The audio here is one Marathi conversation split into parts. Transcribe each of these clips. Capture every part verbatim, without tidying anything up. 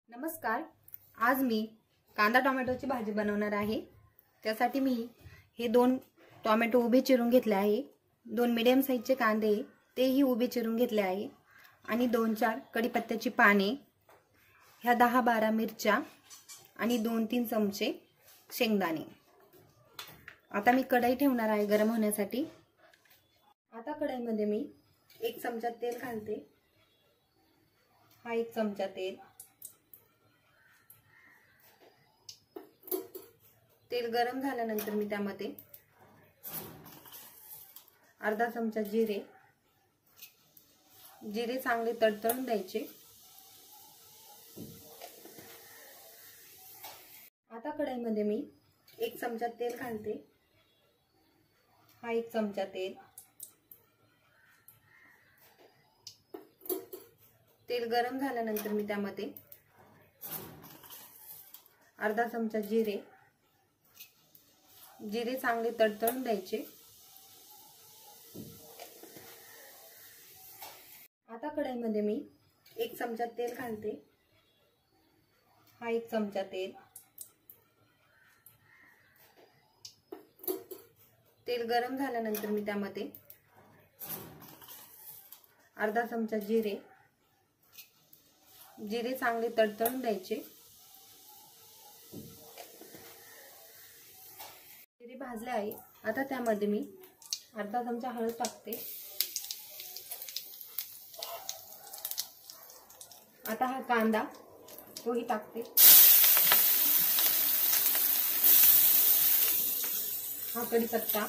नमस्कार। आज मी कांदा टोमॅटोची भाजी बनवणार आहे। त्यासाठी मी हे दोन टोमॅटो उभे चिरून घेतले आहे, दोन मीडियम साइजचे कांदे तेही उभे चिरून घेतले आहे आणि दोन चार कढीपत्त्याची पाने, ह्या दहा बारा मिरच्या आणि दोन तीन चमचे शेंगदाणे। आता मी कढई ठेवणार आहे गरम होण्यासाठी। आता कढईमध्ये मी एक चमचा तेल घालते। हा एक चमचा तेल। तेल गरम झाल्यानंतर मी त्यामध्ये अर्धा चमचा जिरे जिरे चांगले तडतडून द्यायचे। आता कढईमध्ये मी एक चमचा तेल घालते। हा एक चमचा तेल। तेल गरम झाल्यानंतर मी त्यामध्ये अर्धा चमचा जिरे जिरे चांगले तडतडून द्यायचे। आता कढईमध्ये मी एक चमचा तेल घालते। हा एक चमचा तेल। तेल गरम झाल्यानंतर मी त्यामध्ये अर्धा चमचा जिरे जिरे चांगले तडतडून द्यायचे। जिरे भाजले आहे। आता त्यामध्ये मी अर्धा चमचा हळद टाकते। आता हा कांदा तोही टाकते। हा कढीपत्ता,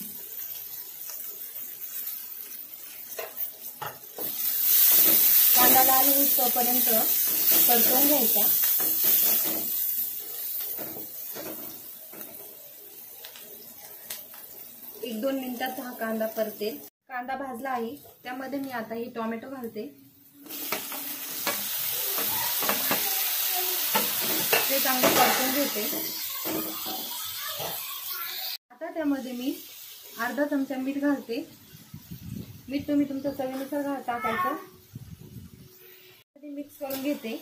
कांदा लाल होईपर्यंत परतवून घ्यायचा। एक दोन मिनिटात हा कांदा परतेल। कांदा भाजला आहे, त्यामध्ये मी आता हे टोमॅटो घालते। ते चांगले परतून घेते। आता त्यामध्ये मी अर्धा चमचा मीठ घालते। मीठ तुम्ही तुमच्या चवीनुसार टाकायचं। मिक्स करून घेते।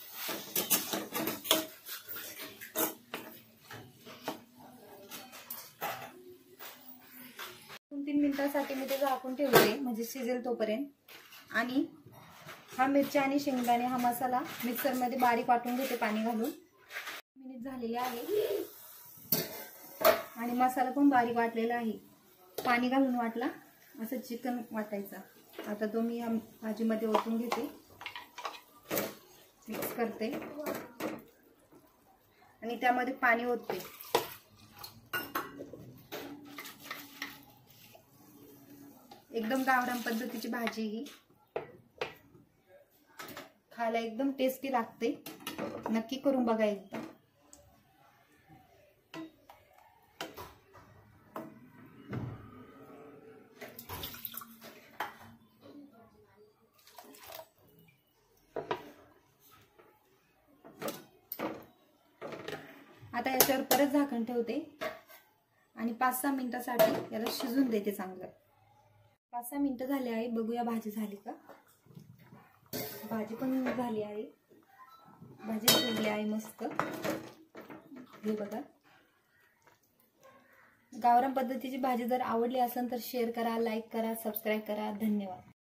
दोन तीन मिनिटांसाठी मी ते झाकून ठेवते, म्हणजे शिजेल तोपर्यंत। आणि हा मिरची आणि शेंगदाणे हा मसाला मिक्सर मध्ये बारीक वाटून घेते पाणी घालून। मिनिट झालेले आहे आणि मसाला पण बारीक वाटलेला आहे। पाणी घालून वाटला असं चिकन वाटायचा। आता तो मी या भाजीमध्ये ओतून घेते, मिक्स करते आणि त्यामध्ये पाणी ओतते। एकदम गावरान पद्धतीची भाजी ही खायला एकदम टेस्टी लागते। नक्की करून बघा एकदा। आता याच्यावर परत झाकण ठेवते आणि पाच सहा मिनिटांसाठी याला शिजून देते चांगलं। पाच सहा मिनिटं झाले आहे, बघूया भाजी झाली का। भाजी पण झाली आहे, भाजी शिजली आहे मस्त। हे बघा, गावरान पद्धतीची भाजी जर आवडली असेल तर शेअर करा, लाईक करा, सबस्क्राईब करा। धन्यवाद।